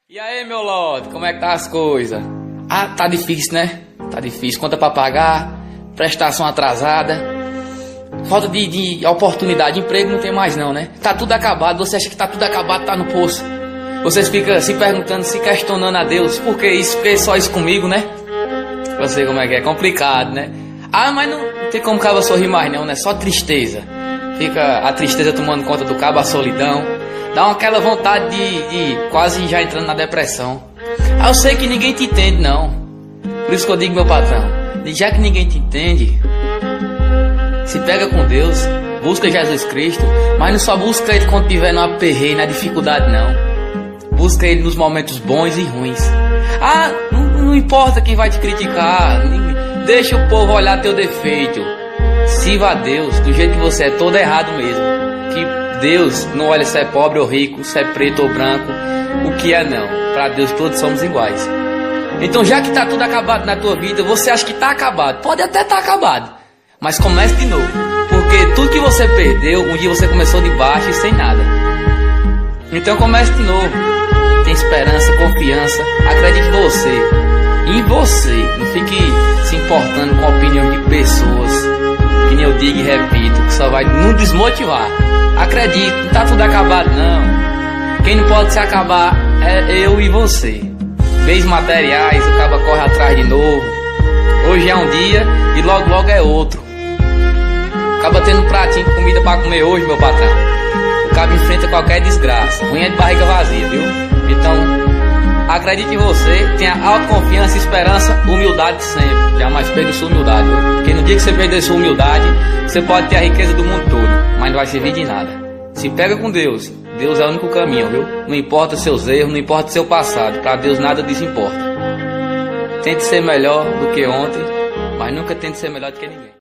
E aí, meu lote, como é que tá as coisas? Ah, tá difícil, né? Tá difícil, conta pra pagar, prestação atrasada, falta de oportunidade, emprego não tem mais não, né? Tá tudo acabado, você acha que tá tudo acabado, tá no poço. Vocês ficam se perguntando, se questionando a Deus, por que isso, por que só isso comigo, né? Eu sei como é complicado, né? Ah, mas não tem como o cabo sorrir mais não, né? Só tristeza. Fica a tristeza tomando conta do cabo, a solidão. Dá aquela vontade de quase já entrando na depressão. Ah, eu sei que ninguém te entende, não. Por isso que eu digo, meu patrão, já que ninguém te entende, se pega com Deus, busca Jesus Cristo, mas não só busca Ele quando estiver no aperreio, na dificuldade, não. Busca Ele nos momentos bons e ruins. Ah, não importa quem vai te criticar, deixa o povo olhar teu defeito. Sirva a Deus do jeito que você é, todo errado mesmo. Que Deus não olha se é pobre ou rico, se é preto ou branco, o que é não. Para Deus todos somos iguais. Então, já que tá tudo acabado na tua vida, você acha que tá acabado, pode até estar acabado, mas comece de novo, porque tudo que você perdeu, um dia você começou de baixo e sem nada. Então comece de novo. Tem esperança, confiança, acredite em você. Não fique se importando com a opinião de pessoas, que nem eu digo e repito, que só vai nos desmotivar. Acredite, não tá tudo acabado não. Quem não pode se acabar é eu e você. Bens materiais, o cabo corre atrás de novo. Hoje é um dia e logo logo é outro. Acaba tendo um pratinho de comida pra comer hoje, meu patrão. O cabo enfrenta qualquer desgraça. Ruim é de barriga vazia, viu? Então, acredite em você, tenha autoconfiança, esperança, humildade sempre. Jamais perca sua humildade, viu? Porque no dia que você perder sua humildade, você pode ter a riqueza do mundo todo, mas não vai servir de nada. Se pega com Deus, Deus é o único caminho, viu? Não importa seus erros, não importa seu passado, para Deus nada disso importa. Tente ser melhor do que ontem, mas nunca tente ser melhor do que ninguém.